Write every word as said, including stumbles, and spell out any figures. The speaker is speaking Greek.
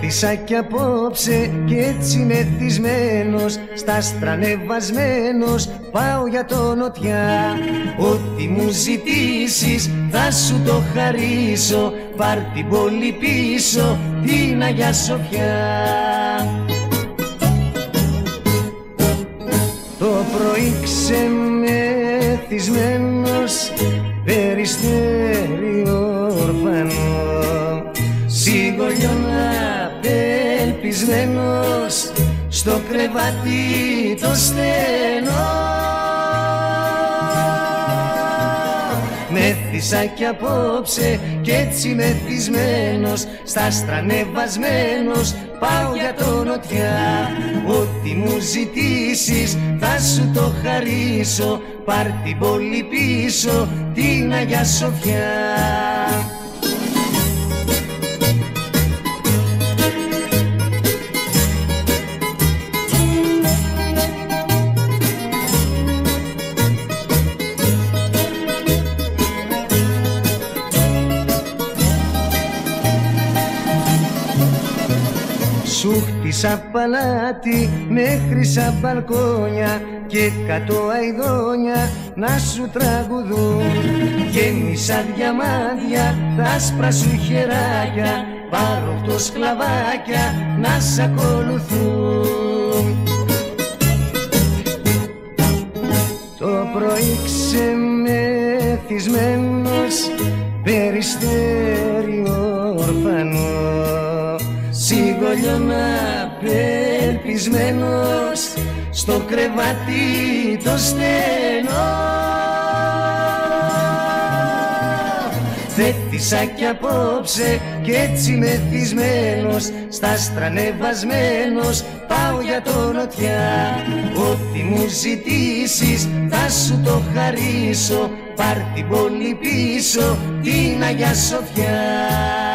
Μέθησα κι απόψε κι έτσι μεθυσμένος, στα άστρα ανεβασμένος, πάω για το νοτιά. Ό,τι μου ζητήσεις θα σου το χαρίσω, πάρ' την πόλη πίσω, την Αγιά Σοφιά. Το πρωί ξεμεθυσμένος, περιστέρι ορφανό, σιγολιόν απελπισμένος, στο κρεβάτι το στενό. Μέθησα κι απόψε κι έτσι μεθυσμένος, στα άστρα ανεβασμένος, πάω για το νοτιά. Ό,τι μου ζητήσεις θα σου το χαρίσω, πάρ' την πόλη πίσω, την Αγιά Σοφιά. Σου χτίσα παλάτι μέχρι σαν μπαλκόνια και κάτω αηδόνια να σου τραγουδούν. Γέμισα διαμάντια τα άσπρα σου χεράκια, πάροχτο σκλαβάκια να σ' ακολουθούν. Το πρωί ξεμεθυσμένος, περιστέρι ορφανό, σιγολιόν απελπισμένος, στο κρεβάτι το στενό. Μέθησα κι απόψε κι έτσι μεθυσμένος, στα άστρα ανεβασμένος, πάω για το νοτιά. Ό,τι μου ζητήσεις θα σου το χαρίσω, πάρ' την πόλη πίσω, την Αγιά Σοφιά.